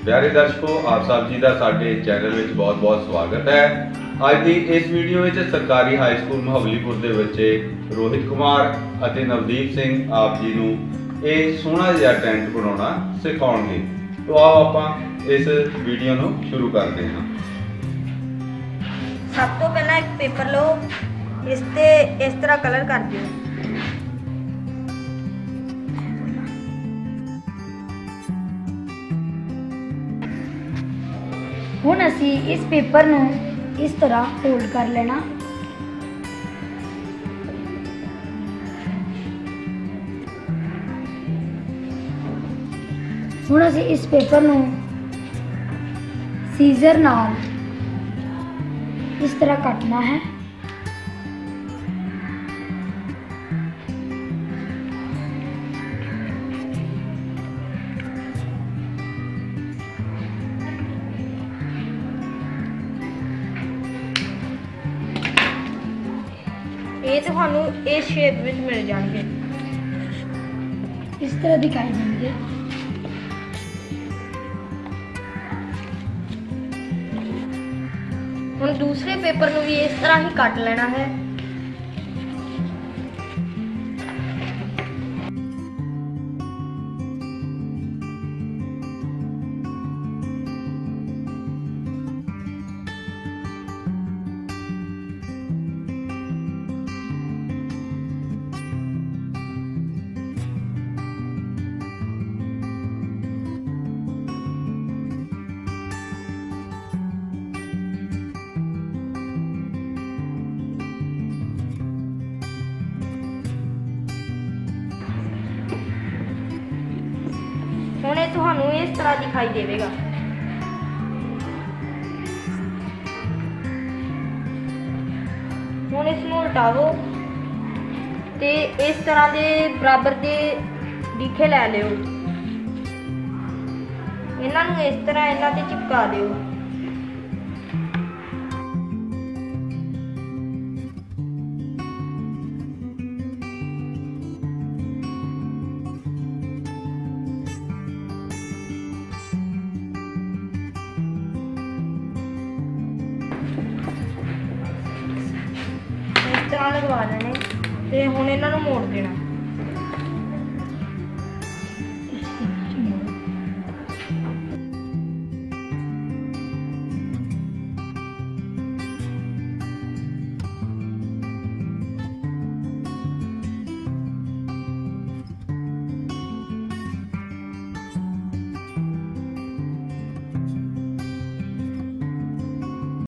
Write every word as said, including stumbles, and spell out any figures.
प्यारे दर्शकों, आप सब जी का साडे चैनल में बहुत बहुत स्वागत है। अज की इस वीडियो में सरकारी हाई स्कूल महाबलीपुर के बच्चे रोहित कुमार और नवदीप सिंह आप जी नूं ये सोहना जिहा टेंट बनाना सिखाउणगे। तो आओ आप इस वीडियो नूं शुरू करते हैं। सब तो पहला एक पेपर लो, इस ते इस तरह कलर कर दिओ। हुण असी इस पेपर नूं इस तरह फोल्ड कर लेना। हुण असी इस पेपर नूं सीजर नाल इस तरह कटना है। ये तुहानू इस शेप में मिल जाएंगे, इस तरह दिखाई देंगे। हम दूसरे पेपर को भी इस तरह ही काट लेना है। हुण ये तुहानू इस तरह दिखाई देगा। हुण इसनू उल्टावो ते इस तरह दे बराबर दे डीखे लै लिओ। इन्हां नू इस तरह इन्हां ते चिपका दिओ। इस तरह लगवा देने ते हुण इन्हां नूं मोड़ देना।